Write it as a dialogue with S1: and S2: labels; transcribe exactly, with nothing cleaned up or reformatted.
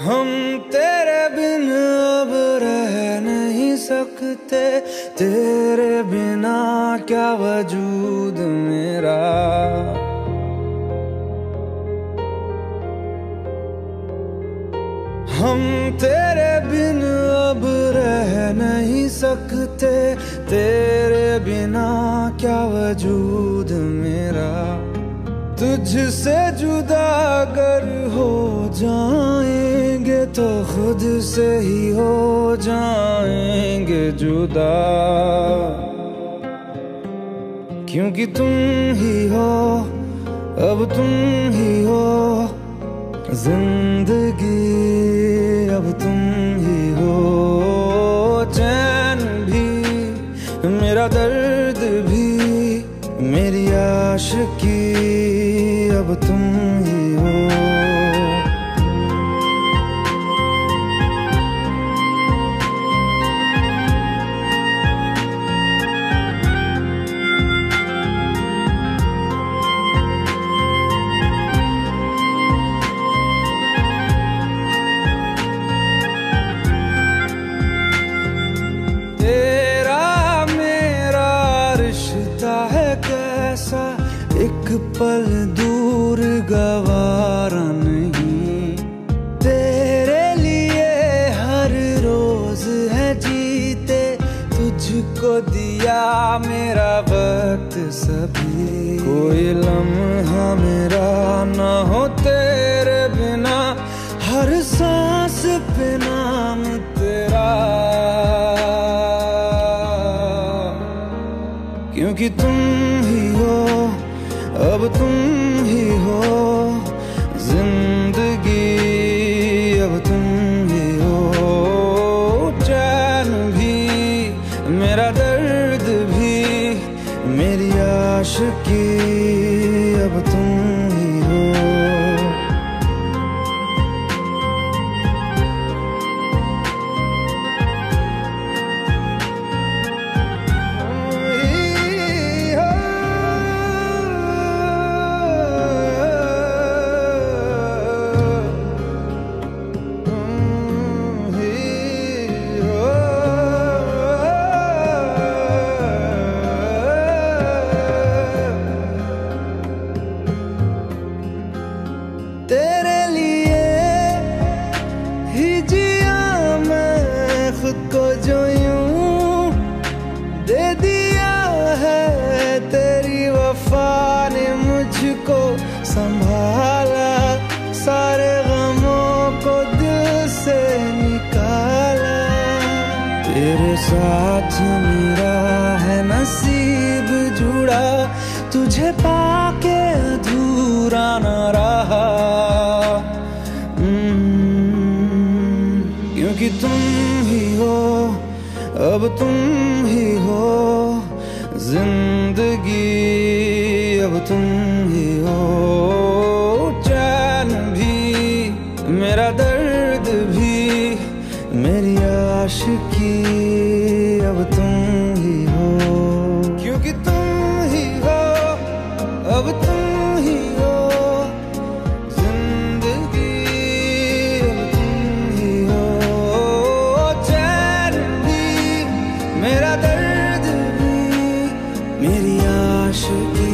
S1: हम तेरे बिन अब रह नहीं सकते, तेरे बिना क्या वजूद मेरा। हम तेरे बिन अब रह नहीं सकते, तेरे बिना क्या वजूद मेरा। तुझसे जुदा अगर हो जाएंगे तो खुद से ही हो जाएंगे जुदा, क्योंकि तुम ही हो, अब तुम ही हो जिंदगी, अब तुम ही हो। चैन भी मेरा दर्द भी मेरी आशिकी, अब तुम ही हो। एक पल दूर गवारा नहीं, तेरे लिए हर रोज है जीते, तुझको दिया मेरा वक्त सभी। कोई लम्हा मेरा ना हो तेरे बिना, हर सांस पे नाम तेरा, क्योंकि तुम ही हो, अब तुम ही हो जिंदगी, अब तुम ही हो। चैन भी मेरा दर्द भी मेरी आशिकी, अब तुम ही हो। तेरे लिए ही जिया मैं खुद को, जो यूं दे दिया है तेरी वफा ने मुझको संभाला, सारे गमों को दिल से निकाला। तेरे साथ मेरा है नसीब जुड़ा, तुझे पाके अधूरा न रहा, क्योंकि तुम ही हो, अब तुम ही हो जिंदगी, अब तुम ही हो। चैन भी मेरा दर्द भी मेरी आशिकी, अब तुम ही हो, क्योंकि तुम ही हो, अब तुम ही हो जिंदगी, अब तुम ही हो। चैन भी मेरा दर्द भी मेरी आशिकी।